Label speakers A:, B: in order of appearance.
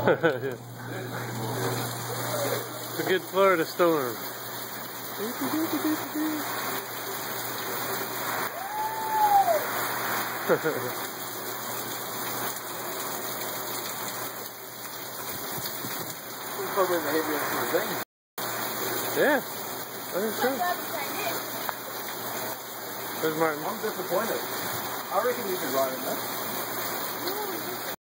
A: It's a good Florida storm.
B: Probably the heaviest we've been.
A: Yeah, I think so. There's Martin.
B: I'm disappointed. I reckon you could ride in that.